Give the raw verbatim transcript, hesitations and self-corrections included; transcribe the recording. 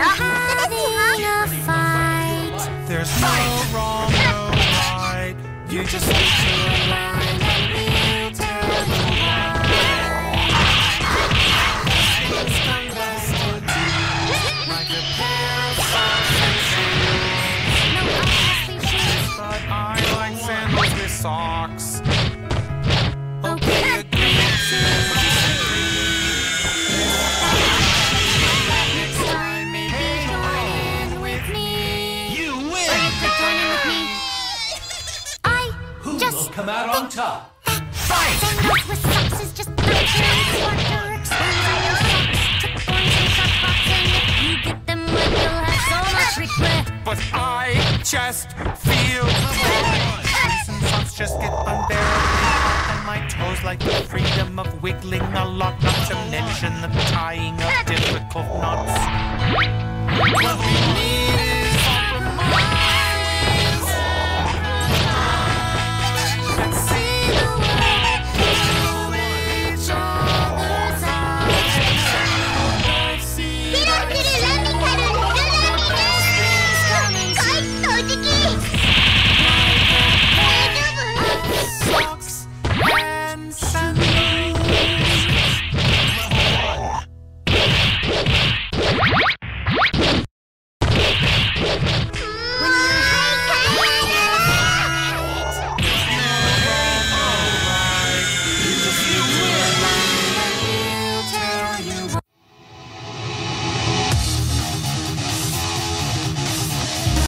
having a fight. There's no wrong, no right. You just need to align and we'll tell you why. Things come best to do, like a pair of socks and shoes. No, I must be shoes. But I like sandals with socks. Okay, agree to disagree. Next time, maybe join in with me. You Or win! you could join in with me. I Who just will come out on top? sandals with socks is just not true. Smart to expose on your socks. Took thorns and shot boxing. If you get them wet, you'll have so much regret. But I just feel shoes and socks just get unbearably hot, and my toes like the freedom of wiggling a lot, not to mention the tying of difficult knots. What we need